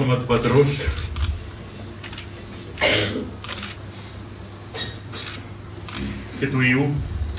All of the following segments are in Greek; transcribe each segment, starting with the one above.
όνομα του Πατρός και του Υιού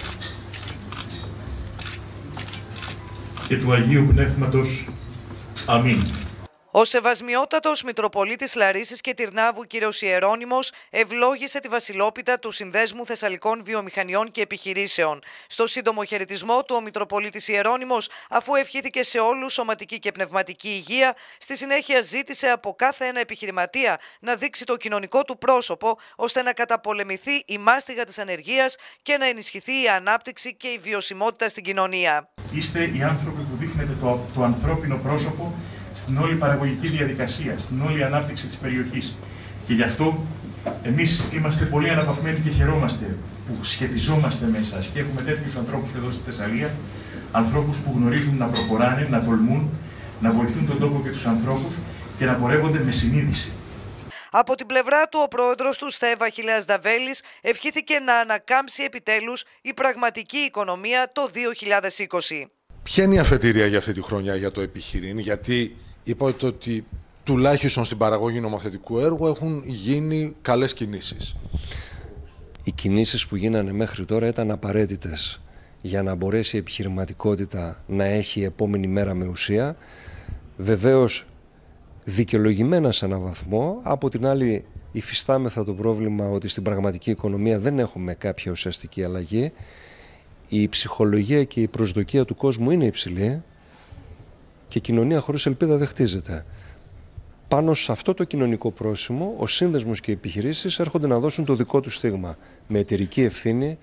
και του Αγίου Πνεύματος. Αμήν. Ο Σεβασμιότατος Μητροπολίτης Λαρίσης και Τυρνάβου κ. Ιερώνυμος ευλόγησε τη βασιλόπιτα του Συνδέσμου Θεσσαλικών Βιομηχανιών και Επιχειρήσεων. Στο σύντομο χαιρετισμό του, ο Μητροπολίτης Ιερώνυμος, αφού ευχήθηκε σε όλους σωματική και πνευματική υγεία, στη συνέχεια ζήτησε από κάθε ένα επιχειρηματία να δείξει το κοινωνικό του πρόσωπο, ώστε να καταπολεμηθεί η μάστιγα της ανεργίας και να ενισχυθεί η ανάπτυξη και η βιωσιμότητα στην κοινωνία. Είστε οι άνθρωποι που δείχνετε το ανθρώπινο πρόσωπο στην όλη παραγωγική διαδικασία, στην όλη ανάπτυξη της περιοχής. Και γι' αυτό εμείς είμαστε πολύ αναπαυμένοι και χαιρόμαστε που σχετιζόμαστε με εσάς και έχουμε τέτοιους ανθρώπους εδώ στη Θεσσαλία, ανθρώπους που γνωρίζουν να προχωράνε, να τολμούν, να βοηθούν τον τόπο και τους ανθρώπους και να πορεύονται με συνείδηση. Από την πλευρά του, ο πρόεδρος του ΣΤΕΒ Αχιλλέας Δαβέλης ευχήθηκε να ανακάμψει επιτέλους η πραγματική οικονομία το 2020. Ποια είναι η αφετηρία για αυτή τη χρονιά για το επιχειρήν, γιατί είπατε ότι τουλάχιστον στην παραγωγή νομοθετικού έργου έχουν γίνει καλές κινήσεις. Οι κινήσεις που γίνανε μέχρι τώρα ήταν απαραίτητες για να μπορέσει η επιχειρηματικότητα να έχει επόμενη μέρα με ουσία. Βεβαίως δικαιολογημένα σε έναν βαθμό, από την άλλη υφιστάμεθα το πρόβλημα ότι στην πραγματική οικονομία δεν έχουμε κάποια ουσιαστική αλλαγή. Η ψυχολογία και η προσδοκία του κόσμου είναι υψηλή και η κοινωνία χωρίς ελπίδα δεν χτίζεται. Πάνω σε αυτό το κοινωνικό πρόσημο, ο σύνδεσμος και οι επιχειρήσεις έρχονται να δώσουν το δικό τους στίγμα, με εταιρική ευθύνη,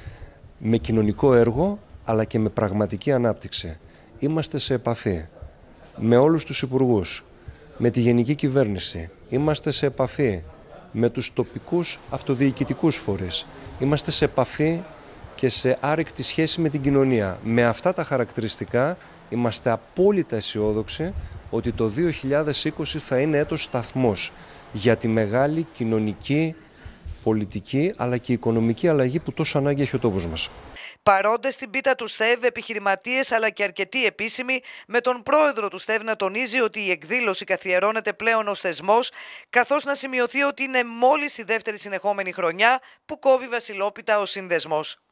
με κοινωνικό έργο, αλλά και με πραγματική ανάπτυξη. Είμαστε σε επαφή με όλους τους υπουργούς, με τη Γενική Κυβέρνηση. Είμαστε σε επαφή με τους τοπικούς αυτοδιοικητικούς φορείς. Είμαστε σε επαφή και σε άρρηκτη σχέση με την κοινωνία. Με αυτά τα χαρακτηριστικά είμαστε απόλυτα αισιόδοξοι ότι το 2020 θα είναι έτος σταθμός για τη μεγάλη κοινωνική, πολιτική αλλά και οικονομική αλλαγή που τόσο ανάγκη έχει ο τόπος μας. Παρόντες στην πίτα του ΣΤΕΒ, επιχειρηματίες αλλά και αρκετοί επίσημοι, με τον πρόεδρο του ΣΤΕΒ να τονίζει ότι η εκδήλωση καθιερώνεται πλέον ως θεσμός, καθώς να σημειωθεί ότι είναι μόλις η δεύτερη συνεχόμενη χρονιά που κόβει βασιλόπιτα ο σύνδεσμος.